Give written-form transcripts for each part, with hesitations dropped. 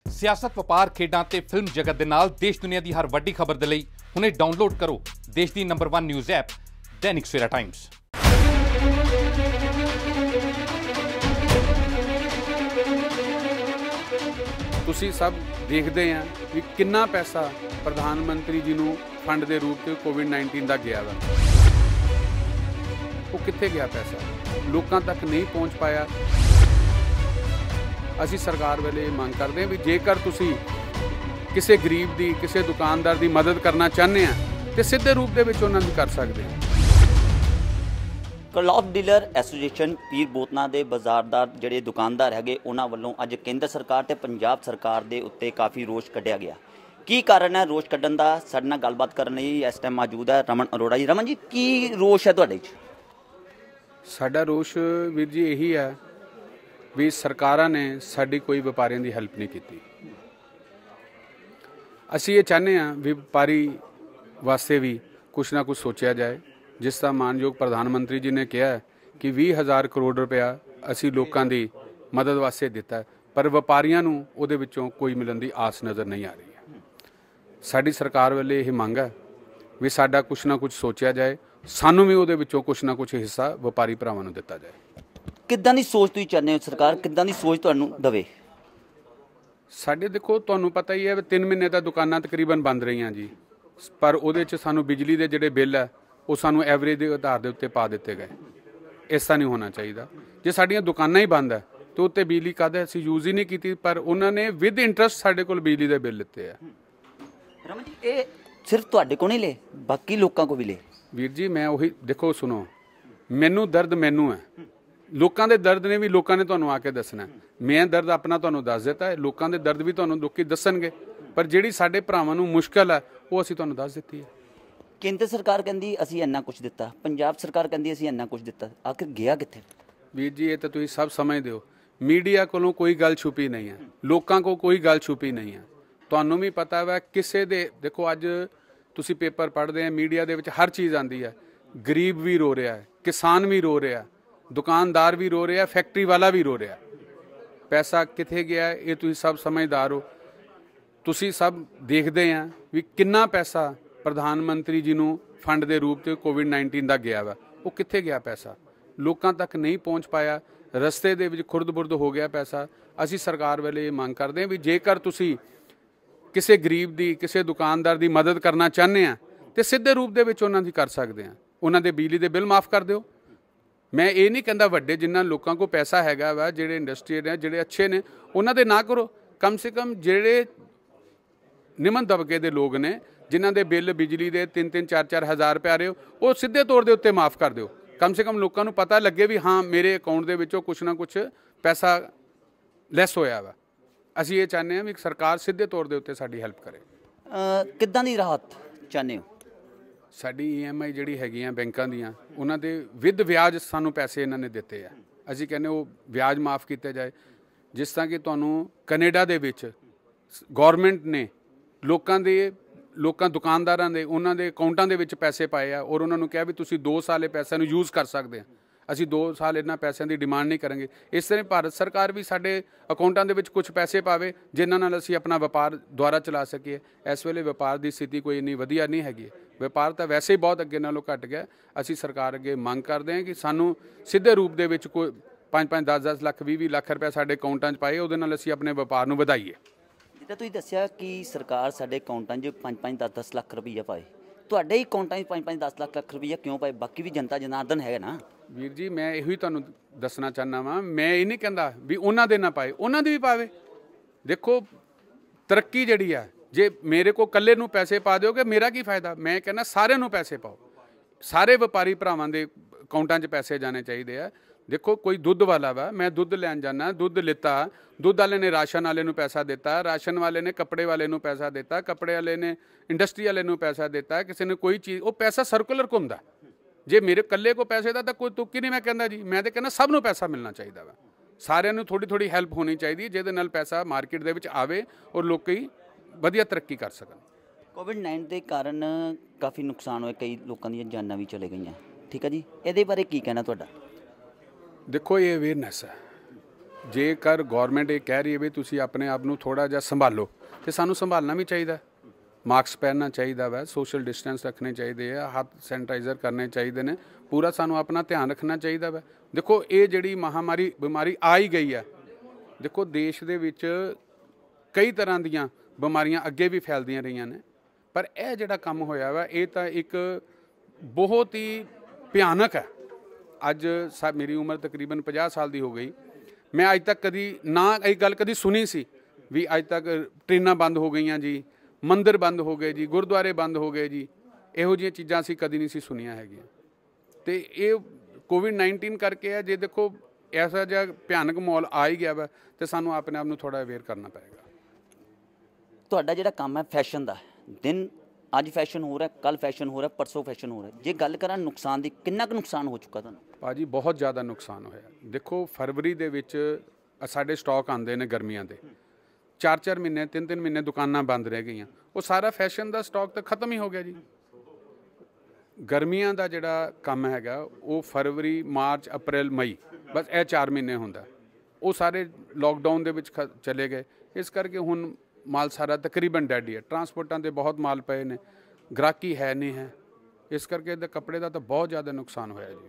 सियासत वपार खेडां ते फिल्म जगत दे नाल देश दुनिया की हर वड्डी खबर दे लई हुणे डाउनलोड करो देश the number 1 news app Dainik Savera times. ਤੁਸੀਂ ਸਭ ਦੇਖਦੇ ਆ ਵੀ ਕਿੰਨਾ ਪੈਸਾ ਪ੍ਰਧਾਨ ਮੰਤਰੀ ਜੀ ਨੂੰ ਫੰਡ ਦੇ ਰੂਪ ਤੇ ਕੋਵਿਡ-19 ਦਾ ਗਿਆ ਵਾ। ਉਹ ਕਿੱਥੇ ਗਿਆ ਪੈਸਾ? ਲੋਕਾਂ ਤੱਕ ਨਹੀਂ ਪਹੁੰਚ ਪਾਇਆ। ਅਸੀਂ ਸਰਕਾਰ ਵੇਲੇ ਮੰਗ ਕਰਦੇ ਹਾਂ ਵੀ ਜੇਕਰ ਤੁਸੀਂ ਕਿਸੇ ਗਰੀਬ ਦੀ ਕਿਸੇ ਦੁਕਾਨਦਾਰ ਦੀ ਮਦਦ ਕਰਨਾ ਚਾਹੁੰਦੇ ਆ ਤੇ ਸਿੱਧੇ ਰੂਪ ਦੇ ਵਿੱਚ ਉਹਨਾਂ ਦੀ ਕਰ ਸਕਦੇ ਆ। ਕਲੌਥ ਡੀਲਰ ਐਸੋਸੀਏਸ਼ਨ ਪੀਰ ਬੋਤਨਾ ਦੇ ਬਾਜ਼ਾਰਦਾਰ ਜਿਹੜੇ ਦੁਕਾਨਦਾਰ ਹੈਗੇ ਉਹਨਾਂ ਵੱਲੋਂ ਅੱਜ ਕੇਂਦਰ ਸਰਕਾਰ ਤੇ ਪੰਜਾਬ ਸਰਕਾਰ ਦੇ ਉੱਤੇ ਕਾਫੀ ਰੋਸ ਕੱਢਿਆ ਗਿਆ। ਕੀ ਕਾਰਨ ਹੈ ਰੋਸ ਕੱਢਣ ਦਾ? ਸਾਡੇ ਨਾਲ ਗੱਲਬਾਤ ਕਰਨ ਲਈ ਇਸ ਟਾਈਮ ਮੌਜੂਦ ਹੈ ਰਮਨ ਅਰੋੜਾ ਜੀ। ਰਮਨ ਜੀ, ਕੀ ਰੋਸ ਹੈ ਤੁਹਾਡੇ 'ਚ? ਸਾਡਾ ਰੋਸ ਵੀਰ ਜੀ ਇਹੀ ਹੈ ਵੀ ਸਰਕਾਰਾਂ ਨੇ ਸਾਡੀ ਕੋਈ ਵਪਾਰੀਆਂ ਦੀ ਹੈਲਪ ਨਹੀਂ ਕੀਤੀ। ਅਸੀਂ ਇਹ ਚਾਹੁੰਦੇ ਹਾਂ ਵੀ ਵਪਾਰੀ ਵਾਸਤੇ ਵੀ ਕੁਛ ਨਾ ਕੁਛ ਸੋਚਿਆ ਜਾਏ। ਜਿਸ ਦਾ ਮਾਨਯੋਗ ਪ੍ਰਧਾਨ ਮੰਤਰੀ ਜੀ ਨੇ ਕਿਹਾ ਕਿ 20,000 ਕਰੋੜ ਰੁਪਇਆ ਅਸੀਂ ਲੋਕਾਂ ਦੀ ਮਦਦ ਵਾਸਤੇ ਦਿੱਤਾ, ਪਰ ਵਪਾਰੀਆਂ ਨੂੰ ਉਹਦੇ ਵਿੱਚੋਂ ਕੋਈ ਮਿਲਣ ਦੀ ਆਸ ਨਜ਼ਰ ਨਹੀਂ ਆ ਰਹੀ ਹੈ। ਸਾਡੀ ਸਰਕਾਰ ਵੱਲੋਂ ਇਹ ਮੰਗ ਹੈ ਵੀ ਸਾਡਾ ਕੁਛ ਨਾ ਕੁਛ ਸੋਚਿਆ ਜਾਏ, ਸਾਨੂੰ ਵੀ ਉਹਦੇ ਵਿੱਚੋਂ ਕੁਛ ਨਾ ਕੁਛ ਹਿੱਸਾ ਵਪਾਰੀ ਭਰਾਵਾਂ ਨੂੰ ਦਿੱਤਾ ਜਾਏ। ਕਿੱਦਾਂ ਦੀ ਸੋਚ ਤੁਸੀਂ ਚਾਹੁੰਦੇ ਹੋ ਸਰਕਾਰ ਕਿੱਦਾਂ ਦੀ ਸੋਚ ਤੁਹਾਨੂੰ ਦੇਵੇ? ਸਾਡੇ ਦੇਖੋ ਤੁਹਾਨੂੰ ਪਤਾ ਹੀ ਹੈ 3 ਮਹੀਨੇ ਤਾਂ ਦੁਕਾਨਾਂ ਤਕਰੀਬਨ ਬੰਦ ਰਹੀਆਂ ਜੀ, ਪਰ ਉਹਦੇ 'ਚ ਸਾਨੂੰ ਬਿਜਲੀ ਦੇ ਜਿਹੜੇ ਬਿੱਲ ਹੈ ਉਹ ਸਾਨੂੰ ਐਵਰੇਜ ਦੇ ਆਧਾਰ ਦੇ ਉੱਤੇ ਪਾ ਦਿੱਤੇ ਗਏ। ਇਸ ਤਰ੍ਹਾਂ ਨਹੀਂ ਹੋਣਾ ਚਾਹੀਦਾ। ਜੇ ਸਾਡੀਆਂ ਦੁਕਾਨਾਂ ਹੀ ਬੰਦ ਹੈ ਤਾਂ ਉੱਤੇ ਬਿਜਲੀ ਕਦ ਅਸੀਂ ਯੂਜ਼ ਹੀ ਨਹੀਂ ਕੀਤੀ, ਪਰ ਉਹਨਾਂ ਨੇ ਵਿਦ ਇੰਟਰਸਟ ਸਾਡੇ ਕੋਲ ਬਿਜਲੀ ਦੇ ਬਿੱਲ ਲਿੱਤੇ ਆ। ਰਮਨ ਜੀ, ਇਹ ਸਿਰਫ ਤੁਹਾਡੇ ਕੋਲ ਨਹੀਂ ਲਏ, ਬਾਕੀ ਲੋਕਾਂ ਕੋਲ ਵੀ ਲਏ? ਵੀਰ ਜੀ ਮੈਂ ਉਹੀ ਦੇਖੋ ਸੁਣੋ, ਮੈਨੂੰ ਦਰਦ ਮੈਨੂੰ ਹੈ, ਲੋਕਾਂ ਦੇ ਦਰਦ ਨੇ ਵੀ ਲੋਕਾਂ ਨੇ ਤੁਹਾਨੂੰ ਆ ਕੇ ਦੱਸਣਾ। ਮੈਂ ਦਰਦ ਆਪਣਾ ਤੁਹਾਨੂੰ ਦੱਸ ਦਿੱਤਾ ਹੈ, ਲੋਕਾਂ ਦੇ ਦਰਦ ਵੀ ਤੁਹਾਨੂੰ ਲੋਕੀ ਦੱਸਣਗੇ, ਪਰ ਜਿਹੜੀ ਸਾਡੇ ਭਰਾਵਾਂ ਨੂੰ ਮੁਸ਼ਕਲ ਹੈ ਉਹ ਅਸੀਂ ਤੁਹਾਨੂੰ ਦੱਸ ਦਿੱਤੀ ਹੈ। ਕੇਂਦਰ ਸਰਕਾਰ ਕਹਿੰਦੀ ਅਸੀਂ ਇੰਨਾ ਕੁਛ ਦਿੱਤਾ, ਪੰਜਾਬ ਸਰਕਾਰ ਕਹਿੰਦੀ ਅਸੀਂ ਇੰਨਾ ਕੁਛ ਦਿੱਤਾ, ਆਖਿਰ ਗਿਆ ਕਿੱਥੇ? ਵੀਰ ਜੀ ਇਹ ਤਾਂ ਤੁਸੀਂ ਸਭ ਸਮਝਦੇ ਹੋ, ਮੀਡੀਆ ਕੋਲੋਂ ਕੋਈ ਗੱਲ ਛੁਪੀ ਨਹੀਂ ਹੈ, ਲੋਕਾਂ ਕੋਲ ਕੋਈ ਗੱਲ ਛੁਪੀ ਨਹੀਂ ਹੈ। ਤੁਹਾਨੂੰ ਵੀ ਪਤਾ ਵਾ ਕਿਸੇ ਦੇ ਦੇਖੋ ਅੱਜ ਤੁਸੀਂ ਪੇਪਰ ਪੜ੍ਹਦੇ ਆ, ਮੀਡੀਆ ਦੇ ਵਿੱਚ ਹਰ ਚੀਜ਼ ਆਉਂਦੀ ਹੈ। ਗਰੀਬ ਵੀ ਰੋ ਰਿਹਾ ਹੈ, ਕਿਸਾਨ ਵੀ ਰੋ ਰਿਹਾ, ਦੁਕਾਨਦਾਰ ਵੀ ਰੋ ਰਿਹਾ, ਫੈਕਟਰੀ ਵਾਲਾ ਵੀ ਰੋ ਰਿਹਾ। ਪੈਸਾ ਕਿੱਥੇ ਗਿਆ ਇਹ ਤੁਸੀਂ ਸਭ ਸਮਝਦਾਰ ਹੋ। ਤੁਸੀਂ ਸਭ ਦੇਖਦੇ ਆ ਵੀ ਕਿੰਨਾ ਪੈਸਾ ਪ੍ਰਧਾਨ ਮੰਤਰੀ ਜੀ ਨੂੰ ਫੰਡ ਦੇ ਰੂਪ ਤੇ ਕੋਵਿਡ-19 ਦਾ ਗਿਆ ਵਾ। ਉਹ ਕਿੱਥੇ ਗਿਆ ਪੈਸਾ? ਲੋਕਾਂ ਤੱਕ ਨਹੀਂ ਪਹੁੰਚ ਪਾਇਆ, ਰਸਤੇ ਦੇ ਵਿੱਚ ਖੁਰਦ-ਬੁਰਦ ਹੋ ਗਿਆ ਪੈਸਾ। ਅਸੀਂ ਸਰਕਾਰ ਵੇਲੇ ਇਹ ਮੰਗ ਕਰਦੇ ਹਾਂ ਵੀ ਜੇਕਰ ਤੁਸੀਂ ਕਿਸੇ ਗਰੀਬ ਦੀ ਕਿਸੇ ਦੁਕਾਨਦਾਰ ਦੀ ਮਦਦ ਕਰਨਾ ਚਾਹੁੰਦੇ ਆ ਤੇ ਸਿੱਧੇ ਰੂਪ ਦੇ ਵਿੱਚ ਉਹਨਾਂ ਦੀ ਕਰ ਸਕਦੇ ਆ। ਉਹਨਾਂ ਦੇ ਬਿਜਲੀ ਦੇ ਬਿੱਲ ਮਾਫ ਕਰ ਦਿਓ। ਮੈਂ ਇਹ ਨਹੀਂ ਕਹਿੰਦਾ ਵੱਡੇ ਜਿਨ੍ਹਾਂ ਲੋਕਾਂ ਕੋਲ ਪੈਸਾ ਹੈਗਾ ਵਾ, ਜਿਹੜੇ ਇੰਡਸਟਰੀ ਨੇ ਜਿਹੜੇ ਅੱਛੇ ਨੇ ਉਹਨਾਂ ਦੇ ਨਾ ਕਰੋ, ਕਮ ਸੇ ਕਮ ਜਿਹੜੇ ਨਿਮਨ ਦਬਕੇ ਦੇ ਲੋਕ ਨੇ ਜਿਨ੍ਹਾਂ ਦੇ ਬਿੱਲ ਬਿਜਲੀ ਦੇ 3-3 4-4 ਹਜ਼ਾਰ ਰੁਪਏ ਆ ਰਹੇ ਹੋ ਉਹ ਸਿੱਧੇ ਤੌਰ ਦੇ ਉੱਤੇ ਮਾਫ ਕਰ ਦਿਓ। ਕਮ ਸੇ ਕਮ ਲੋਕਾਂ ਨੂੰ ਪਤਾ ਲੱਗੇ ਵੀ ਹਾਂ ਮੇਰੇ ਅਕਾਊਂਟ ਦੇ ਵਿੱਚੋਂ ਕੁਛ ਨਾ ਕੁਛ ਪੈਸਾ ਲੈਸ ਹੋਇਆ ਵਾ। ਅਸੀਂ ਇਹ ਚਾਹੁੰਦੇ ਹਾਂ ਵੀ ਸਰਕਾਰ ਸਿੱਧੇ ਤੌਰ ਦੇ ਉੱਤੇ ਸਾਡੀ ਹੈਲਪ ਕਰੇ। ਕਿੱਦਾਂ ਦੀ ਰਾਹਤ ਚਾਹੁੰਦੇ ਹੋ? ਸਾਡੀ EMI ਜਿਹੜੀ ਹੈਗੀਆਂ ਬੈਂਕਾਂ ਦੀਆਂ ਉਹਨਾਂ ਦੇ ਵਿਦ ਵਿਆਜ ਸਾਨੂੰ ਪੈਸੇ ਇਹਨਾਂ ਨੇ ਦਿੱਤੇ ਆ। ਅਸੀਂ ਕਹਿੰਦੇ ਉਹ ਵਿਆਜ ਮਾਫ ਕੀਤੇ ਜਾਏ। ਜਿਸ ਤਰ੍ਹਾਂ ਕਿ ਤੁਹਾਨੂੰ ਕੈਨੇਡਾ ਦੇ ਵਿੱਚ ਗੌਰਮੈਂਟ ਨੇ ਲੋਕਾਂ ਦੁਕਾਨਦਾਰਾਂ ਦੇ ਉਹਨਾਂ ਦੇ ਅਕਾਊਂਟਾਂ ਦੇ ਵਿੱਚ ਪੈਸੇ ਪਾਏ ਆ ਔਰ ਉਹਨਾਂ ਨੂੰ ਕਿਹਾ ਵੀ ਤੁਸੀਂ 2 ਸਾਲ ਇਹ ਪੈਸਿਆਂ ਨੂੰ ਯੂਜ਼ ਕਰ ਸਕਦੇ ਆ। ਅਸੀਂ 2 ਸਾਲ ਇਹਨਾਂ ਪੈਸਿਆਂ ਦੀ ਡਿਮਾਂਡ ਨਹੀਂ ਕਰਾਂਗੇ। ਇਸ ਤਰ੍ਹਾਂ ਭਾਰਤ ਸਰਕਾਰ ਵੀ ਸਾਡੇ ਅਕਾਊਂਟਾਂ ਦੇ ਵਿੱਚ ਕੁਝ ਪੈਸੇ ਪਾਵੇ ਜਿਨ੍ਹਾਂ ਨਾਲ ਅਸੀਂ ਆਪਣਾ ਵਪਾਰ ਦੁਆਰਾ ਚਲਾ ਸਕੀਏ। ਇਸ ਵੇਲੇ ਵਪਾਰ ਦੀ ਸਥਿਤੀ ਕੋਈ ਇੰਨੀ ਵਧੀਆ ਨਹੀਂ ਹੈਗੀ। ਵਪਾਰ ਤਾਂ ਵੈਸੇ ਹੀ ਬਹੁਤ ਅੱਗੇ ਨਾਲੋਂ ਘੱਟ ਗਿਆ। ਅਸੀਂ ਸਰਕਾਰ ਅੱਗੇ ਮੰਗ ਕਰਦੇ ਹਾਂ ਕਿ ਸਾਨੂੰ ਸਿੱਧੇ ਰੂਪ ਦੇ ਵਿੱਚ ਕੋਈ 5-5 10-10 ਲੱਖ 20-20 ਲੱਖ ਰੁਪਏ ਸਾਡੇ ਅਕਾਊਂਟਾਂ 'ਚ ਪਾਏ, ਉਹਦੇ ਨਾਲ ਅਸੀਂ ਆਪਣੇ ਵਪਾਰ ਨੂੰ ਵਧਾਈਏ। ਜਿੱਦਾਂ ਤੁਸੀਂ ਦੱਸਿਆ ਕਿ ਸਰਕਾਰ ਸਾਡੇ ਅਕਾਊਂਟਾਂ 'ਚ 5-5 10-10 ਲੱਖ ਰੁਪਈਆ ਪਾਏ, ਤੁਹਾਡੇ ਹੀ ਅਕਾਊਂਟਾਂ 'ਚ 5-5 10 ਲੱਖ ਰੁਪਈਆ ਕਿਉਂ ਪਾਏ? ਬਾਕੀ ਵੀ ਜਨਤਾ ਜਨਾਰਦਨ ਹੈ ਨਾ। ਵੀਰ ਜੀ ਮੈਂ ਇਹੋ ਹੀ ਤੁਹਾਨੂੰ ਦੱਸਣਾ ਚਾਹੁੰਦਾ ਵਾਂ, ਮੈਂ ਇਹ ਨਹੀਂ ਕਹਿੰਦਾ ਵੀ ਉਹਨਾਂ ਦੇ ਨਾ ਪਾਏ, ਉਹਨਾਂ ਦੀ ਵੀ ਪਾਵੇ। ਦੇਖੋ ਤਰੱਕੀ ਜਿਹੜੀ ਆ, ਜੇ ਮੇਰੇ ਕੋਲ ਇਕੱਲੇ ਨੂੰ ਪੈਸੇ ਪਾ ਦਿਓਗੇ ਮੇਰਾ ਕੀ ਫਾਇਦਾ? ਮੈਂ ਕਹਿੰਦਾ ਸਾਰਿਆਂ ਨੂੰ ਪੈਸੇ ਪਾਓ, ਸਾਰੇ ਵਪਾਰੀ ਭਰਾਵਾਂ ਦੇ ਅਕਾਊਂਟਾਂ 'ਚ ਪੈਸੇ ਜਾਣੇ ਚਾਹੀਦੇ ਆ। ਦੇਖੋ ਕੋਈ ਦੁੱਧ ਵਾਲਾ ਵਾ, ਮੈਂ ਦੁੱਧ ਲੈਣ ਜਾਣਾ, ਦੁੱਧ ਲਿੱਤਾ, ਦੁੱਧ ਵਾਲੇ ਨੇ ਰਾਸ਼ਨ ਵਾਲੇ ਨੂੰ ਪੈਸਾ ਦਿੱਤਾ, ਰਾਸ਼ਨ ਵਾਲੇ ਨੇ ਕੱਪੜੇ ਵਾਲੇ ਨੂੰ ਪੈਸਾ ਦਿੱਤਾ, ਕੱਪੜੇ ਵਾਲੇ ਨੇ ਇੰਡਸਟਰੀ ਵਾਲੇ ਨੂੰ ਪੈਸਾ ਦਿੱਤਾ, ਕਿਸੇ ਨੇ ਕੋਈ ਚੀਜ਼, ਉਹ ਪੈਸਾ ਸਰਕੂਲਰ ਘੁੰਮਦਾ। ਜੇ ਮੇਰੇ ਇਕੱਲੇ ਕੋ ਪੈਸੇ ਦਾ ਤਾਂ ਕੋਈ ਤੁੱਕ ਹੀ ਨਹੀਂ। ਮੈਂ ਕਹਿੰਦਾ ਜੀ, ਮੈਂ ਤਾਂ ਕਹਿੰਦਾ ਸਭ ਨੂੰ ਪੈਸਾ ਮਿਲਣਾ ਚਾਹੀਦਾ ਵਾ, ਸਾਰਿਆਂ ਨੂੰ ਥੋੜ੍ਹੀ ਹੈਲਪ ਹੋਣੀ ਚਾਹੀਦੀ ਜਿਹਦੇ ਨਾਲ ਪੈਸਾ ਮਾਰਕੀਟ ਦੇ ਵਿੱਚ ਆਵੇ ਔਰ ਲੋਕੀ ਵਧੀਆ ਤਰੱਕੀ ਕਰ ਸਕਣ। ਕੋਵਿਡ-19 ਦੇ ਕਾਰਨ ਕਾਫੀ ਨੁਕਸਾਨ ਹੋਏ, ਕਈ ਲੋਕਾਂ ਦੀਆਂ ਜਾਨਾਂ ਵੀ ਚਲੇ ਗਈਆਂ, ਠੀਕ ਹੈ ਜੀ, ਇਹਦੇ ਬਾਰੇ ਕੀ ਕਹਿਣਾ ਤੁਹਾਡਾ? ਦੇਖੋ ਇਹ ਅਵੇਅਰਨੈਸ ਹੈ, ਜੇਕਰ ਗੌਰਮੈਂਟ ਇਹ ਕਹਿ ਰਹੀ ਹੈ ਵੀ ਤੁਸੀਂ ਆਪਣੇ ਆਪ ਨੂੰ ਥੋੜ੍ਹਾ ਜਿਹਾ ਸੰਭਾਲੋ, ਤੇ ਸਾਨੂੰ ਸੰਭਾਲਣਾ ਵੀ ਚਾਹੀਦਾ। ਮਾਸਕ ਪਹਿਨਣਾ ਚਾਹੀਦਾ ਵਾ, ਸੋਸ਼ਲ ਡਿਸਟੈਂਸ ਰੱਖਣੇ ਚਾਹੀਦੇ ਆ, ਹੱਥ ਸੈਨੀਟਾਈਜ਼ਰ ਕਰਨੇ ਚਾਹੀਦੇ ਨੇ, ਪੂਰਾ ਸਾਨੂੰ ਆਪਣਾ ਧਿਆਨ ਰੱਖਣਾ ਚਾਹੀਦਾ ਵਾ। ਦੇਖੋ ਇਹ ਜਿਹੜੀ ਮਹਾਮਾਰੀ ਬਿਮਾਰੀ ਆ ਹੀ ਗਈ ਹੈ, ਦੇਖੋ ਦੇਸ਼ ਦੇ ਵਿੱਚ ਕਈ ਤਰ੍ਹਾਂ ਦੀਆਂ ਬਿਮਾਰੀਆਂ ਅੱਗੇ ਵੀ ਫੈਲਦੀਆਂ ਰਹੀਆਂ ਨੇ, ਪਰ ਇਹ ਜਿਹੜਾ ਕੰਮ ਹੋਇਆ ਵਾ ਇਹ ਤਾਂ ਇੱਕ ਬਹੁਤ ਹੀ ਭਿਆਨਕ ਹੈ। ਅੱਜ ਮੇਰੀ ਉਮਰ ਤਕਰੀਬਨ 50 ਸਾਲ ਦੀ ਹੋ ਗਈ, ਮੈਂ ਅੱਜ ਤੱਕ ਕਦੀ ਨਾ ਇਹ ਗੱਲ ਕਦੀ ਸੁਣੀ ਸੀ ਵੀ ਅੱਜ ਤੱਕ ਟ੍ਰੇਨਾਂ ਬੰਦ ਹੋ ਗਈਆਂ ਜੀ, ਮੰਦਿਰ ਬੰਦ ਹੋ ਗਏ ਜੀ, ਗੁਰਦੁਆਰੇ ਬੰਦ ਹੋ ਗਏ ਜੀ, ਇਹੋ ਜਿਹੀਆਂ ਚੀਜ਼ਾਂ ਅਸੀਂ ਕਦੀ ਨਹੀਂ ਸੀ ਸੁਣੀਆਂ ਹੈਗੀਆਂ। ਤੇ ਇਹ ਕੋਵਿਡ-19 ਕਰਕੇ ਹੈ। ਜੇ ਦੇਖੋ ਐਸਾ ਜਿਹਾ ਭਿਆਨਕ ਮਾਹੌਲ ਆ ਹੀ ਗਿਆ ਵਾ ਤੇ ਸਾਨੂੰ ਆਪਣੇ ਆਪ ਨੂੰ ਥੋੜ੍ਹਾ ਅਵੇਅਰ ਕਰਨਾ ਪਏਗਾ। ਤੁਹਾਡਾ ਜਿਹੜਾ ਕੰਮ ਹੈ ਫੈਸ਼ਨ ਦਾ, ਦਿਨ ਅੱਜ ਫੈਸ਼ਨ ਹੋ ਰਿਹਾ, ਕੱਲ ਫੈਸ਼ਨ ਹੋ ਰਿਹਾ, ਪਰਸੋਂ ਫੈਸ਼ਨ ਹੋ ਰਿਹਾ, ਜੇ ਗੱਲ ਕਰਾਂ ਨੁਕਸਾਨ ਦੀ, ਕਿੰਨਾ ਕੁ ਨੁਕਸਾਨ ਹੋ ਚੁੱਕਾ ਤੁਹਾਨੂੰ? ਭਾਜੀ ਬਹੁਤ ਜ਼ਿਆਦਾ ਨੁਕਸਾਨ ਹੋਇਆ। ਦੇਖੋ ਫਰਵਰੀ ਦੇ ਵਿੱਚ ਸਾਡੇ ਸਟਾਕ ਆਉਂਦੇ ਨੇ ਗਰਮੀਆਂ ਦੇ, 4-4 ਮਹੀਨੇ 3-3 ਮਹੀਨੇ ਦੁਕਾਨਾਂ ਬੰਦ ਰਹਿ ਗਈਆਂ, ਉਹ ਸਾਰਾ ਫੈਸ਼ਨ ਦਾ ਸਟਾਕ ਤਾਂ ਖਤਮ ਹੀ ਹੋ ਗਿਆ ਜੀ। ਗਰਮੀਆਂ ਦਾ ਜਿਹੜਾ ਕੰਮ ਹੈਗਾ ਉਹ ਫਰਵਰੀ, ਮਾਰਚ, ਅਪ੍ਰੈਲ, ਮਈ, ਬਸ ਇਹ 4 ਮਹੀਨੇ ਹੁੰਦਾ, ਉਹ ਸਾਰੇ ਲੋਕਡਾਊਨ ਦੇ ਵਿੱਚ ਚਲੇ ਗਏ। ਇਸ ਕਰਕੇ ਹੁਣ ਮਾਲ ਸਾਰਾ ਤਕਰੀਬਨ ਡੈਡ ਹੀ ਹੈ। ਟਰਾਂਸਪੋਰਟਾਂ ਦੇ ਬਹੁਤ ਮਾਲ ਪਏ ਨੇ, ਗ੍ਰਾਹਕੀ ਹੈ ਨਹੀਂ ਹੈ, ਇਸ ਕਰਕੇ ਇਹਦਾ ਕੱਪੜੇ ਦਾ ਤਾਂ ਬਹੁਤ ਜ਼ਿਆਦਾ ਨੁਕਸਾਨ ਹੋਇਆ ਜੀ।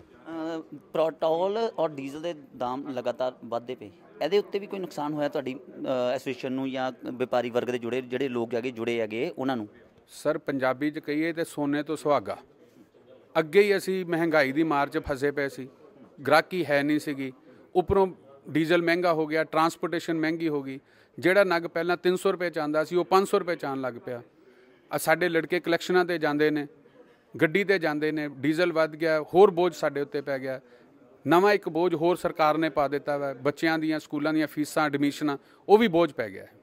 ਪੈਟਰੋਲ ਔਰ ਡੀਜ਼ਲ ਦੇ ਦਾਮ ਲਗਾਤਾਰ ਵੱਧਦੇ ਪਏ, ਇਹਦੇ ਉੱਤੇ ਵੀ ਕੋਈ ਨੁਕਸਾਨ ਹੋਇਆ ਤੁਹਾਡੀ ਐਸੋਸੀਏਸ਼ਨ ਨੂੰ ਜਾਂ ਵਪਾਰੀ ਵਰਗ ਦੇ ਜਿਹੜੇ ਲੋਕ ਹੈਗੇ ਜੁੜੇ ਹੈਗੇ ਉਹਨਾਂ ਨੂੰ? ਸਰ ਪੰਜਾਬੀ 'ਚ ਕਹੀਏ ਤਾਂ ਸੋਨੇ ਤੋਂ ਸੁਹਾਗਾ। ਅੱਗੇ ਹੀ ਅਸੀਂ ਮਹਿੰਗਾਈ ਦੀ ਮਾਰ 'ਚ ਫਸੇ ਪਏ ਸੀ, ਗ੍ਰਾਹਕੀ ਹੈ ਨਹੀਂ ਸੀਗੀ, ਉੱਪਰੋਂ ਡੀਜ਼ਲ ਮਹਿੰਗਾ ਹੋ ਗਿਆ, ਟਰਾਂਸਪੋਰਟੇਸ਼ਨ ਮਹਿੰਗੀ ਹੋ ਗਈ। ਜਿਹੜਾ ਨਗ ਪਹਿਲਾਂ 300 ਰੁਪਏ 'ਚ ਆਉਂਦਾ ਸੀ ਉਹ 500 ਰੁਪਏ 'ਚ ਆਉਣ ਲੱਗ ਪਿਆ। ਸਾਡੇ ਲੜਕੇ ਕਲੈਕਸ਼ਨਾਂ 'ਤੇ ਜਾਂਦੇ ਨੇ, ਗੱਡੀ 'ਤੇ ਜਾਂਦੇ ਨੇ, ਡੀਜ਼ਲ ਵੱਧ ਗਿਆ, ਹੋਰ ਬੋਝ ਸਾਡੇ ਉੱਤੇ ਪੈ ਗਿਆ। ਨਵਾਂ ਇੱਕ ਬੋਝ ਹੋਰ ਸਰਕਾਰ ਨੇ ਪਾ ਦਿੱਤਾ ਵਾ, ਬੱਚਿਆਂ ਦੀਆਂ ਸਕੂਲਾਂ ਦੀਆਂ ਫੀਸਾਂ, ਐਡਮਿਸ਼ਨਾਂ, ਉਹ ਵੀ ਬੋਝ ਪੈ ਗਿਆ।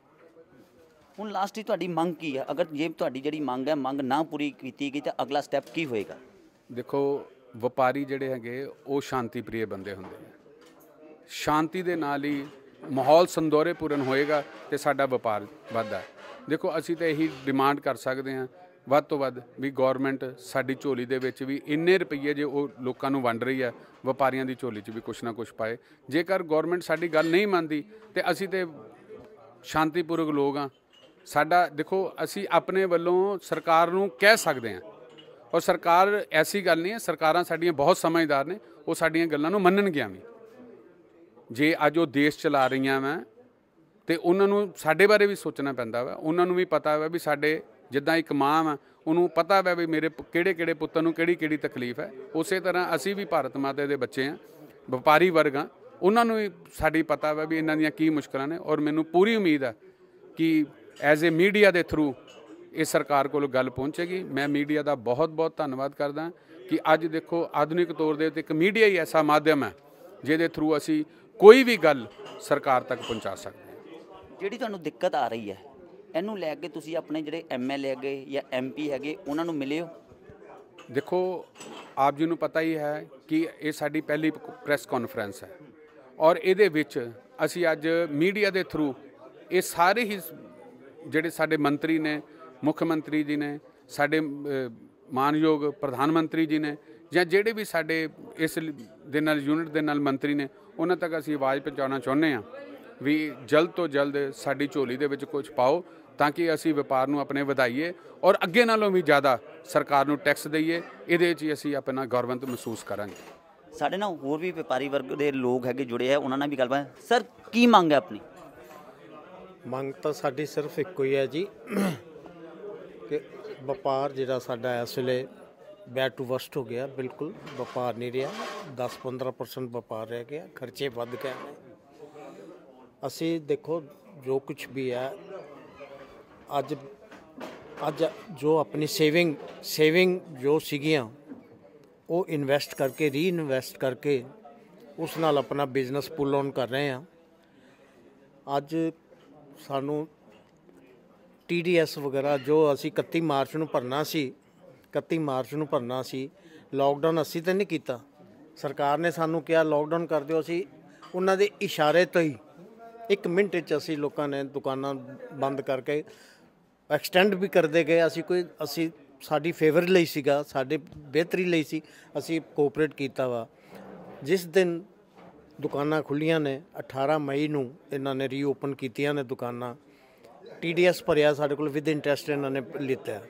ਹੁਣ ਲਾਸਟ 'ਚ ਤੁਹਾਡੀ ਮੰਗ ਕੀ ਹੈ? ਅਗਰ ਜੇ ਤੁਹਾਡੀ ਜਿਹੜੀ ਮੰਗ ਹੈ, ਮੰਗ ਨਾ ਪੂਰੀ ਕੀਤੀ ਗਈ ਤਾਂ ਅਗਲਾ ਸਟੈਪ ਕੀ ਹੋਏਗਾ? ਦੇਖੋ ਵਪਾਰੀ ਜਿਹੜੇ ਹੈਗੇ ਉਹ ਸ਼ਾਂਤੀ ਪ੍ਰਿਯ ਬੰਦੇ ਹੁੰਦੇ ਨੇ, ਸ਼ਾਂਤੀ ਦੇ ਨਾਲ ਹੀ ਮਾਹੌਲ ਸੰਦੋਰੇਪੂਰਨ ਹੋਏਗਾ ਤੇ ਸਾਡਾ ਵਪਾਰ ਵੱਧਦਾ। ਦੇਖੋ ਅਸੀਂ ਤਾਂ ਇਹੀ ਡਿਮਾਂਡ ਕਰ ਸਕਦੇ ਹਾਂ ਵੱਧ ਤੋਂ ਵੱਧ ਵੀ ਗੌਰਮੈਂਟ ਸਾਡੀ ਝੋਲੀ ਦੇ ਵਿੱਚ ਵੀ ਇੰਨੇ ਰੁਪਈਏ ਜੇ ਉਹ ਲੋਕਾਂ ਨੂੰ ਵੰਡ ਰਹੀ ਹੈ, ਵਪਾਰੀਆਂ ਦੀ ਝੋਲੀ 'ਚ ਵੀ ਕੁਛ ਨਾ ਕੁਛ ਪਾਏ। ਜੇਕਰ ਗੌਰਮੈਂਟ ਸਾਡੀ ਗੱਲ ਨਹੀਂ ਮੰਨਦੀ ਤੇ ਅਸੀਂ ਤੇ ਸ਼ਾਂਤੀਪੂਰਵਕ ਲੋਕ ਹਾਂ। ਸਾਡਾ ਦੇਖੋ ਅਸੀਂ ਆਪਣੇ ਵੱਲੋਂ ਸਰਕਾਰ ਨੂੰ ਕਹਿ ਸਕਦੇ ਹਾਂ, ਔਰ ਸਰਕਾਰ ਐਸੀ ਗੱਲ ਨਹੀਂ ਹੈ, ਸਰਕਾਰਾਂ ਸਾਡੀਆਂ ਬਹੁਤ ਸਮਝਦਾਰ ਨੇ, ਉਹ ਸਾਡੀਆਂ ਗੱਲਾਂ ਨੂੰ ਮੰਨਣਗੀਆਂ ਵੀ। ਜੇ ਅੱਜ ਉਹ ਦੇਸ਼ ਚਲਾ ਰਹੀਆਂ ਵਾ ਤੇ ਉਹਨਾਂ ਨੂੰ ਸਾਡੇ ਬਾਰੇ ਵੀ ਸੋਚਣਾ ਪੈਂਦਾ ਵਾ। ਉਹਨਾਂ ਨੂੰ ਵੀ ਪਤਾ ਵਾ ਵੀ ਸਾਡੇ ਜਿੱਦਾਂ ਇੱਕ ਮਾਂ ਵਾ, ਉਹਨੂੰ ਪਤਾ ਵਾ ਵੀ ਮੇਰੇ ਕਿਹੜੇ ਕਿਹੜੇ ਪੁੱਤਰ ਨੂੰ ਕਿਹੜੀ ਕਿਹੜੀ ਤਕਲੀਫ ਹੈ। ਉਸੇ ਤਰ੍ਹਾਂ ਅਸੀਂ ਵੀ ਭਾਰਤ ਮਾਤਾ ਦੇ ਬੱਚੇ ਹਾਂ, ਵਪਾਰੀ ਵਰਗ ਹਾਂ, ਉਹਨਾਂ ਨੂੰ ਵੀ ਸਾਡੀ ਪਤਾ ਵਾ ਵੀ ਇਹਨਾਂ ਦੀਆਂ ਕੀ ਮੁਸ਼ਕਲਾਂ ਨੇ। ਔਰ ਮੈਨੂੰ ਪੂਰੀ ਉਮੀਦ ਹੈ ਕਿ ਐਜ਼ ਏ ਮੀਡੀਆ ਦੇ ਥਰੂ ਇਹ ਸਰਕਾਰ ਕੋਲ ਗੱਲ ਪਹੁੰਚੇਗੀ। ਮੈਂ ਮੀਡੀਆ ਦਾ ਬਹੁਤ ਬਹੁਤ ਧੰਨਵਾਦ ਕਰਦਾ ਕਿ ਅੱਜ ਦੇਖੋ ਆਧੁਨਿਕ ਤੌਰ ਦੇ ਉੱਤੇ ਇੱਕ ਮੀਡੀਆ ਹੀ ਐਸਾ ਮਾਧਿਅਮ ਹੈ ਜਿਹਦੇ ਥਰੂ ਅਸੀਂ ਕੋਈ ਵੀ ਗੱਲ ਸਰਕਾਰ ਤੱਕ ਪਹੁੰਚਾ ਸਕਦੇ ਹਾਂ। ਜਿਹੜੀ ਤੁਹਾਨੂੰ ਦਿੱਕਤ ਆ ਰਹੀ ਹੈ, ਇਹਨੂੰ ਲੈ ਕੇ ਤੁਸੀਂ ਆਪਣੇ ਜਿਹੜੇ MLA ਹੈਗੇ ਜਾਂ MP ਹੈਗੇ ਉਹਨਾਂ ਨੂੰ ਮਿਲੇ ਹੋ? ਦੇਖੋ ਆਪ ਜੀ ਨੂੰ ਪਤਾ ਹੀ ਹੈ ਕਿ ਇਹ ਸਾਡੀ ਪਹਿਲੀ ਪ੍ਰੈਸ ਕਾਨਫਰੰਸ ਹੈ, ਔਰ ਇਹਦੇ ਵਿੱਚ ਅਸੀਂ ਅੱਜ ਮੀਡੀਆ ਦੇ ਥਰੂ ਇਹ ਸਾਰੇ ਹੀ ਜਿਹੜੇ ਸਾਡੇ ਮੰਤਰੀ ਨੇ, ਮੁੱਖ ਮੰਤਰੀ ਜੀ ਨੇ, ਸਾਡੇ ਮਾਨਯੋਗ ਪ੍ਰਧਾਨ ਮੰਤਰੀ ਜੀ ਨੇ, ਜਾਂ ਜਿਹੜੇ ਵੀ ਸਾਡੇ ਇਸ ਦੇ ਨਾਲ ਯੂਨਿਟ ਦੇ ਨਾਲ ਮੰਤਰੀ ਨੇ, ਉਹਨਾਂ ਤੱਕ ਅਸੀਂ ਆਵਾਜ਼ ਪਹੁੰਚਾਉਣਾ ਚਾਹੁੰਦੇ ਹਾਂ ਵੀ ਜਲਦ ਤੋਂ ਜਲਦ ਸਾਡੀ ਝੋਲੀ ਦੇ ਵਿੱਚ ਕੁਝ ਪਾਓ ਤਾਂ ਕਿ ਅਸੀਂ ਵਪਾਰ ਨੂੰ ਆਪਣੇ ਵਧਾਈਏ ਔਰ ਅੱਗੇ ਨਾਲੋਂ ਵੀ ਜ਼ਿਆਦਾ ਸਰਕਾਰ ਨੂੰ ਟੈਕਸ ਦਈਏ। ਇਹਦੇ 'ਚ ਹੀ ਅਸੀਂ ਆਪਣਾ ਗੌਰਵੰਤ ਮਹਿਸੂਸ ਕਰਾਂਗੇ। ਸਾਡੇ ਨਾਲ ਹੋਰ ਵੀ ਵਪਾਰੀ ਵਰਗ ਦੇ ਲੋਕ ਹੈਗੇ ਜੁੜੇ ਆ, ਉਹਨਾਂ ਨਾਲ ਵੀ ਗੱਲਬਾਤ। ਸਰ ਕੀ ਮੰਗ ਹੈ ਆਪਣੀ? ਮੰਗ ਤਾਂ ਸਾਡੀ ਸਿਰਫ ਇੱਕੋ ਹੀ ਹੈ ਜੀ ਕਿ ਵਪਾਰ ਜਿਹੜਾ ਸਾਡਾ ਇਸ ਵੇਲੇ ਬੈਡ ਟੂ ਵਸਟ ਹੋ ਗਿਆ, ਬਿਲਕੁਲ ਵਪਾਰ ਨਹੀਂ ਰਿਹਾ। 10-15% ਵਪਾਰ ਰਹਿ ਗਿਆ, ਖਰਚੇ ਵੱਧ ਗਏ ਨੇ। ਅਸੀਂ ਦੇਖੋ ਜੋ ਕੁਝ ਵੀ ਹੈ ਅੱਜ ਜੋ ਆਪਣੀ ਸੇਵਿੰਗ ਜੋ ਸੀਗੀਆਂ ਉਹ ਇਨਵੈਸਟ ਕਰਕੇ, ਰੀਇਨਵੈਸਟ ਕਰਕੇ ਉਸ ਨਾਲ ਆਪਣਾ ਬਿਜ਼ਨਸ ਪੁੱਲ ਔਨ ਕਰ ਰਹੇ ਹਾਂ। ਅੱਜ ਸਾਨੂੰ TDS ਵਗੈਰਾ ਜੋ ਅਸੀਂ 31 ਮਾਰਚ ਨੂੰ ਭਰਨਾ ਸੀ, ਲੋਕਡਾਊਨ ਅਸੀਂ ਤਾਂ ਨਹੀਂ ਕੀਤਾ। ਸਰਕਾਰ ਨੇ ਸਾਨੂੰ ਕਿਹਾ ਲੋਕਡਾਊਨ ਕਰ ਦਿਓ, ਅਸੀਂ ਉਹਨਾਂ ਦੇ ਇਸ਼ਾਰੇ ਤੋਂ ਹੀ 1 ਮਿੰਟ 'ਚ ਅਸੀਂ ਲੋਕਾਂ ਨੇ ਦੁਕਾਨਾਂ ਬੰਦ ਕਰਕੇ ਐਕਸਟੈਂਡ ਵੀ ਕਰਦੇ ਗਏ। ਅਸੀਂ ਸਾਡੀ ਫੇਵਰ ਲਈ ਸੀਗਾ, ਸਾਡੇ ਬਿਹਤਰੀ ਲਈ ਸੀ, ਅਸੀਂ ਕੋਆਪਰੇਟ ਕੀਤਾ ਵਾ। ਜਿਸ ਦਿਨ ਦੁਕਾਨਾਂ ਖੁੱਲੀਆਂ ਨੇ। 18 ਮਈ ਨੂੰ ਇਹਨਾਂ ਨੇ ਰੀਓਪਨ ਕੀਤੀਆਂ ਨੇ ਦੁਕਾਨਾਂ। TDS ਭਰਿਆ ਸਾਡੇ ਕੋਲ ਵਿਦ ਇੰਟਰਸਟ ਇਹਨਾਂ ਨੇ ਲਿੱਤਾ।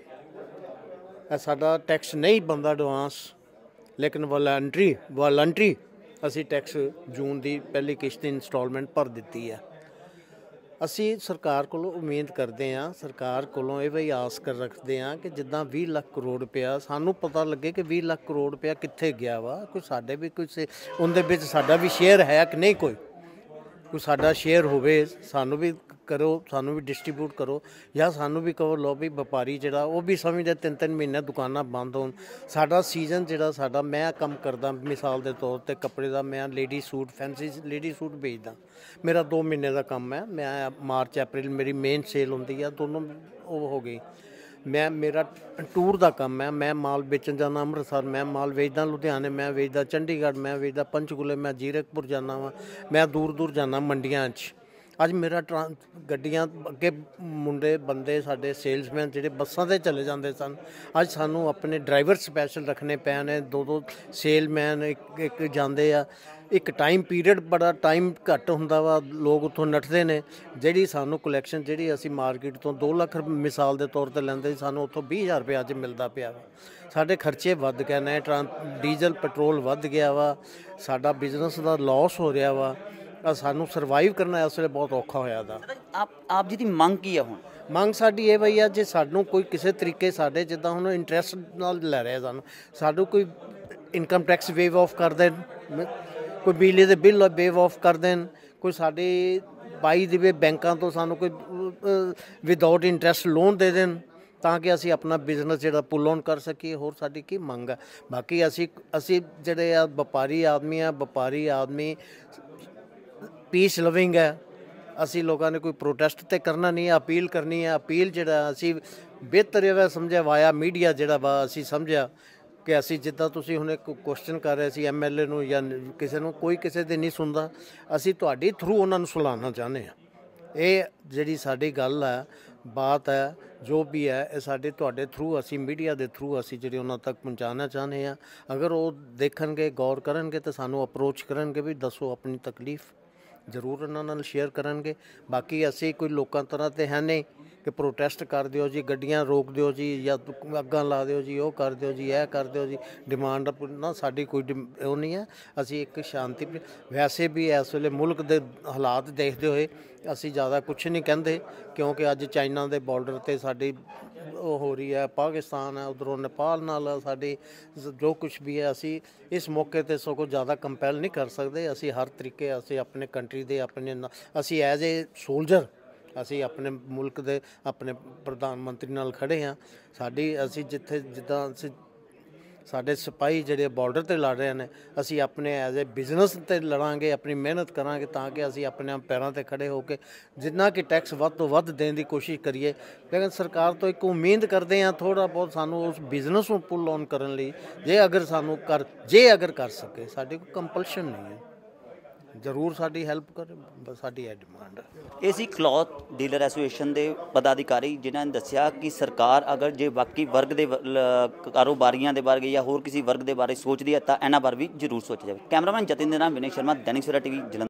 ਇਹ ਸਾਡਾ ਟੈਕਸ ਨਹੀਂ ਬਣਦਾ ਐਡਵਾਂਸ, ਲੇਕਿਨ ਵਾਲੰਟਰੀ ਅਸੀਂ ਟੈਕਸ ਜੂਨ ਦੀ ਪਹਿਲੀ ਕਿਸ਼ਤ ਦੀ ਇੰਸਟਾਲਮੈਂਟ ਭਰ ਦਿੱਤੀ ਹੈ। ਅਸੀਂ ਸਰਕਾਰ ਕੋਲੋਂ ਉਮੀਦ ਕਰਦੇ ਹਾਂ, ਸਰਕਾਰ ਕੋਲੋਂ ਇਹ ਵੀ ਆਸ ਕਰ ਰੱਖਦੇ ਹਾਂ ਕਿ ਜਿੱਦਾਂ 20 ਲੱਖ ਕਰੋੜ ਰੁਪਇਆ ਸਾਨੂੰ ਪਤਾ ਲੱਗੇ ਕਿ 20 ਲੱਖ ਕਰੋੜ ਰੁਪਇਆ ਕਿੱਥੇ ਗਿਆ ਵਾ, ਕੋਈ ਸਾਡੇ ਵੀ ਕੁਛ ਉਹਦੇ ਵਿੱਚ ਸਾਡਾ ਵੀ ਸ਼ੇਅਰ ਹੈ ਕਿ ਨਹੀਂ, ਕੋਈ ਸਾਡਾ ਸ਼ੇਅਰ ਹੋਵੇ, ਸਾਨੂੰ ਵੀ ਕਰੋ, ਸਾਨੂੰ ਵੀ ਡਿਸਟਰੀਬਿਊਟ ਕਰੋ, ਜਾਂ ਸਾਨੂੰ ਵੀ ਕਹੋ ਲੋ ਵੀ ਵਪਾਰੀ ਜਿਹੜਾ ਉਹ ਵੀ ਸਮਝਦੇ 3-3 ਮਹੀਨੇ ਦੁਕਾਨਾਂ ਬੰਦ ਹੋਣ। ਸਾਡਾ ਸੀਜ਼ਨ ਜਿਹੜਾ ਸਾਡਾ, ਮੈਂ ਕੰਮ ਕਰਦਾ ਮਿਸਾਲ ਦੇ ਤੌਰ ਤੇ ਕੱਪੜੇ ਦਾ, ਮੈਂ lady suit fancy lady suit ਵੇਚਦਾ, ਮੇਰਾ 2 ਮਹੀਨੇ ਦਾ ਕੰਮ ਹੈ। ਮੈਂ ਮਾਰਚ ਅਪ੍ਰੈਲ ਮੇਰੀ ਮੇਨ ਸੇਲ ਹੁੰਦੀ ਆ, ਦੋਨੋਂ ਉਹ ਹੋ ਗਈ। ਮੇਰਾ ਟੂਰ ਦਾ ਕੰਮ ਹੈ, ਮੈਂ ਮਾਲ ਵੇਚਣ ਜਾਂਦਾ ਅੰਮ੍ਰਿਤਸਰ, ਮੈਂ ਮਾਲ ਵੇਚਦਾ ਲੁਧਿਆਣੇ, ਮੈਂ ਵੇਚਦਾ ਚੰਡੀਗੜ੍ਹ, ਮੈਂ ਵੇਚਦਾ ਪੰਚਕੂਲੇ, ਮੈਂ ਜੀਰਕਪੁਰ ਜਾਂਦਾ ਵਾਂ, ਮੈਂ ਦੂਰ ਜਾਂਦਾ ਮੰਡੀਆਂ 'ਚ। ਅੱਜ ਮੇਰਾ ਗੱਡੀਆਂ ਅੱਗੇ ਮੁੰਡੇ ਬੰਦੇ ਸਾਡੇ ਸੇਲਸਮੈਨ ਜਿਹੜੇ ਬੱਸਾਂ 'ਤੇ ਚਲੇ ਜਾਂਦੇ ਸਨ, ਅੱਜ ਸਾਨੂੰ ਆਪਣੇ ਡਰਾਈਵਰ ਸਪੈਸ਼ਲ ਰੱਖਣੇ ਪਏ ਨੇ। 2 ਸੇਲਮੈਨ ਇੱਕ ਜਾਂਦੇ ਆ। ਇੱਕ ਟਾਈਮ ਪੀਰੀਅਡ ਬੜਾ ਟਾਈਮ ਘੱਟ ਹੁੰਦਾ ਵਾ, ਲੋਕ ਉੱਥੋਂ ਨੱਠਦੇ ਨੇ। ਜਿਹੜੀ ਸਾਨੂੰ ਕਲੈਕਸ਼ਨ ਜਿਹੜੀ ਅਸੀਂ ਮਾਰਕੀਟ ਤੋਂ 2 ਲੱਖ ਮਿਸਾਲ ਦੇ ਤੌਰ 'ਤੇ ਲੈਂਦੇ ਸੀ, ਸਾਨੂੰ ਉੱਥੋਂ 20,000 ਰੁਪਏ ਅੱਜ ਮਿਲਦਾ ਪਿਆ ਵਾ। ਸਾਡੇ ਖਰਚੇ ਵੱਧ ਗਏ ਨੇ, ਡੀਜ਼ਲ ਪੈਟਰੋਲ ਵੱਧ ਗਿਆ ਵਾ, ਸਾਡਾ ਬਿਜ਼ਨਸ ਦਾ ਲਾਸ ਹੋ ਰਿਹਾ ਵਾ। ਸਾਨੂੰ ਸਰਵਾਈਵ ਕਰਨਾ ਇਸ ਵੇਲੇ ਬਹੁਤ ਔਖਾ ਹੋਇਆ ਦਾ। ਆਪ ਜੀ ਦੀ ਮੰਗ ਕੀ ਆ ਹੁਣ? ਮੰਗ ਸਾਡੀ ਇਹ ਬਈ ਆ, ਜੇ ਸਾਨੂੰ ਕੋਈ ਕਿਸੇ ਤਰੀਕੇ ਸਾਡੇ ਜਿੱਦਾਂ ਹੁਣ ਇੰਟਰਸਟ ਨਾਲ ਲੈ ਰਿਹਾ ਸਾਨੂੰ ਕੋਈ ਇਨਕਮ ਟੈਕਸ ਵੇਵ ਆਫ ਕਰ ਦੇਣ, ਕੋਈ ਬਿਜਲੀ ਦੇ ਬਿੱਲ ਵੇਵ ਆਫ ਕਰ ਦੇਣ, ਕੋਈ ਸਾਡੇ ਬਾਈ ਦੇ ਬੈਂਕਾਂ ਤੋਂ ਸਾਨੂੰ ਕੋਈ ਵਿਦਆਊਟ ਇੰਟਰਸਟ ਲੋਨ ਦੇ ਦੇਣ, ਤਾਂ ਕਿ ਅਸੀਂ ਆਪਣਾ ਬਿਜ਼ਨਸ ਜਿਹੜਾ ਪੁੱਲ ਔਨ ਕਰ ਸਕੀਏ। ਹੋਰ ਸਾਡੀ ਕੀ ਮੰਗ ਹੈ? ਬਾਕੀ ਅਸੀਂ ਜਿਹੜੇ ਆ ਵਪਾਰੀ ਆਦਮੀ ਪੀਸ ਲਵਿੰਗ ਹੈ। ਅਸੀਂ ਲੋਕਾਂ ਨੇ ਕੋਈ ਪ੍ਰੋਟੈਸਟ ਤੇ ਕਰਨਾ ਨਹੀਂ, ਅਪੀਲ ਕਰਨੀ ਹੈ। ਅਪੀਲ ਜਿਹੜਾ ਅਸੀਂ ਬਿਹਤਰ ਇਹ ਸਮਝਿਆ ਵਾਇਆ ਮੀਡੀਆ ਜਿਹੜਾ ਵਾ, ਅਸੀਂ ਸਮਝਿਆ ਕਿ ਅਸੀਂ ਜਿੱਦਾਂ ਤੁਸੀਂ ਹੁਣ ਇੱਕ ਕੁਐਸਚਨ ਕਰ ਰਹੇ ਸੀ MLA ਨੂੰ ਜਾਂ ਕਿਸੇ ਨੂੰ, ਕੋਈ ਕਿਸੇ ਦੇ ਨਹੀਂ ਸੁਣਦਾ, ਅਸੀਂ ਤੁਹਾਡੀ ਥਰੂ ਉਹਨਾਂ ਨੂੰ ਸੁਲਾਉਣਾ ਚਾਹੁੰਦੇ ਹਾਂ। ਇਹ ਜਿਹੜੀ ਸਾਡੀ ਗੱਲ ਹੈ, ਬਾਤ ਹੈ, ਜੋ ਵੀ ਹੈ, ਇਹ ਸਾਡੇ ਤੁਹਾਡੇ ਥਰੂ, ਅਸੀਂ ਮੀਡੀਆ ਦੇ ਥਰੂ ਅਸੀਂ ਜਿਹੜੇ ਉਹਨਾਂ ਤੱਕ ਪਹੁੰਚਾਉਣਾ ਚਾਹੁੰਦੇ ਹਾਂ। ਅਗਰ ਉਹ ਦੇਖਣਗੇ, ਗੌਰ ਕਰਨਗੇ ਤਾਂ ਸਾਨੂੰ ਅਪਰੋਚ ਕਰਨਗੇ ਵੀ ਦੱਸੋ ਆਪਣੀ ਤਕਲੀਫ, ਜ਼ਰੂਰ ਉਹਨਾਂ ਨਾਲ ਸ਼ੇਅਰ ਕਰਨਗੇ। ਬਾਕੀ ਅਸੀਂ ਕੋਈ ਲੋਕਾਂ ਤਰ੍ਹਾਂ ਤੇ ਹੈ ਨਹੀਂ ਕਿ ਪ੍ਰੋਟੈਸਟ ਕਰ ਦਿਓ ਜੀ, ਗੱਡੀਆਂ ਰੋਕ ਦਿਓ ਜੀ, ਜਾਂ ਅੱਗਾਂ ਲਾ ਦਿਓ ਜੀ, ਉਹ ਕਰ ਦਿਓ ਜੀ, ਇਹ ਕਰ ਦਿਓ ਜੀ, ਡਿਮਾਂਡ ਨਾ ਸਾਡੀ ਕੋਈ ਉਹ ਨਹੀਂ ਹੈ। ਅਸੀਂ ਇੱਕ ਸ਼ਾਂਤੀ, ਵੈਸੇ ਵੀ ਇਸ ਵੇਲੇ ਮੁਲਕ ਦੇ ਹਾਲਾਤ ਦੇਖਦੇ ਹੋਏ ਅਸੀਂ ਜ਼ਿਆਦਾ ਕੁਛ ਨਹੀਂ ਕਹਿੰਦੇ, ਕਿਉਂਕਿ ਅੱਜ ਚਾਈਨਾ ਦੇ ਬਾਰਡਰ 'ਤੇ ਸਾਡੀ ਉਹ ਹੋ ਰਹੀ ਹੈ, ਪਾਕਿਸਤਾਨ ਹੈ, ਉੱਧਰੋਂ ਨੇਪਾਲ ਨਾਲ ਸਾਡੀ ਜੋ ਕੁਛ ਵੀ ਹੈ, ਅਸੀਂ ਇਸ ਮੌਕੇ 'ਤੇ ਸਗੋਂ ਜ਼ਿਆਦਾ ਕੰਪੈਲ ਨਹੀਂ ਕਰ ਸਕਦੇ। ਅਸੀਂ ਹਰ ਤਰੀਕੇ ਅਸੀਂ ਆਪਣੇ ਕੰਟਰੀ ਦੇ ਅਸੀਂ ਐਜ਼ ਏ ਸੋਲਜਰ ਅਸੀਂ ਆਪਣੇ ਮੁਲਕ ਦੇ ਆਪਣੇ ਪ੍ਰਧਾਨ ਮੰਤਰੀ ਨਾਲ ਖੜ੍ਹੇ ਹਾਂ। ਅਸੀਂ ਜਿੱਦਾਂ ਅਸੀਂ ਸਾਡੇ ਸਿਪਾਹੀ ਜਿਹੜੇ ਬਾਰਡਰ 'ਤੇ ਲੜ ਰਹੇ ਨੇ, ਅਸੀਂ ਆਪਣੇ ਐਜ਼ ਏ ਬਿਜ਼ਨਸ 'ਤੇ ਲੜਾਂਗੇ, ਆਪਣੀ ਮਿਹਨਤ ਕਰਾਂਗੇ ਤਾਂ ਕਿ ਅਸੀਂ ਆਪਣੇ ਪੈਰਾਂ 'ਤੇ ਖੜ੍ਹੇ ਹੋ ਕੇ ਜਿੰਨਾ ਕਿ ਟੈਕਸ ਵੱਧ ਤੋਂ ਵੱਧ ਦੇਣ ਦੀ ਕੋਸ਼ਿਸ਼ ਕਰੀਏ। ਲੇਕਿਨ ਸਰਕਾਰ ਤੋਂ ਇੱਕ ਉਮੀਦ ਕਰਦੇ ਹਾਂ ਥੋੜ੍ਹਾ ਬਹੁਤ ਸਾਨੂੰ ਉਸ ਬਿਜ਼ਨਸ ਨੂੰ ਪੁੱਲ ਔਨ ਕਰਨ ਲਈ, ਜੇ ਅਗਰ ਕਰ ਸਕੇ, ਸਾਡੇ ਕੋਈ ਕੰਪਲਸ਼ਨ ਨਹੀਂ ਹੈ, ਜ਼ਰੂਰ ਸਾਡੀ ਹੈਲਪ ਕਰੇ, ਬਸ ਸਾਡੀ ਇਹ ਡਿਮਾਂਡ ਹੈ। ਇਹ ਸੀ ਕਲੌਥ ਡੀਲਰ ਐਸੋਸੀਏਸ਼ਨ ਦੇ ਪਦਾਧਿਕਾਰੀ ਜਿਨ੍ਹਾਂ ਨੇ ਦੱਸਿਆ ਕਿ ਸਰਕਾਰ ਅਗਰ ਜੇ ਬਾਕੀ ਵਰਗ ਦੇ ਕਾਰੋਬਾਰੀਆਂ ਦੇ ਬਾਰੇ ਜਾਂ ਹੋਰ ਕਿਸੇ ਵਰਗ ਦੇ ਬਾਰੇ ਸੋਚਦੀ ਹੈ ਤਾਂ ਇਹਨਾਂ ਬਾਰੇ ਵੀ ਜ਼ਰੂਰ ਸੋਚਿਆ ਜਾਵੇ। ਕੈਮਰਾਮੈਨ ਜਤਿਨ ਦੇ ਨਾਲ ਵਿਨय ਸ਼ਰਮਾ, ਦੈਨਿਕ ਸਵੇਰਾ TV, ਜਲੰਧਰ।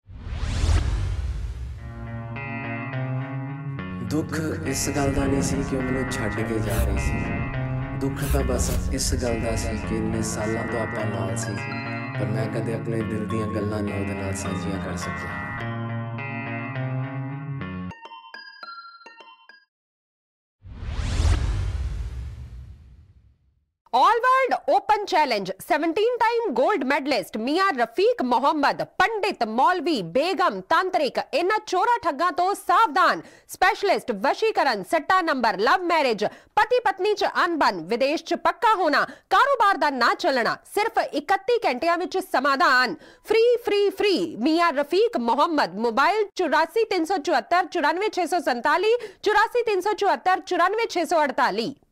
ਦੁੱਖ ਇਸ ਗੱਲ ਦਾ ਨਹੀਂ ਸੀ ਕਿ ਉਹ ਮੈਨੂੰ ਛੱਡ ਕੇ ਜਾ ਰਹੀ ਸੀ, ਦੁੱਖ ਤਾਂ ਬਸ ਇਸ ਗੱਲ ਦਾ ਸੀ ਕਿ ਇੰਨੇ ਸਾਲਾਂ ਤੋਂ ਆਪਾਂ ਨਾਲ ਸੀ, ਪਰ ਮੈਂ ਕਦੇ ਆਪਣੇ ਦਿਲ ਦੀਆਂ ਗੱਲਾਂ ਨਹੀਂ ਉਹਦੇ ਨਾਲ ਸਾਂਝੀਆਂ ਕਰ ਸਕਿਆ। ऑल वर्ल्ड ओपन चैलेंज 17-टाइम गोल्ड मेडलिस्ट मियां रफीक मोहम्मद, पंडित, मौलवी, बेगम, तांत्रिक, इन्हां चोरा ठग्गां तो सावधान। स्पेशलिस्ट वशीकरण, सट्टा नंबर, लव मैरिज, पति पत्नी च अनबन, विदेश च पक्का होना, कारोबार दा ना चलना, सिर्फ 31 घंटियां विच समाधान। Free free free Miyan Rafiq Mohammad. Mobile 84 374 94 647, 84 374 94 648।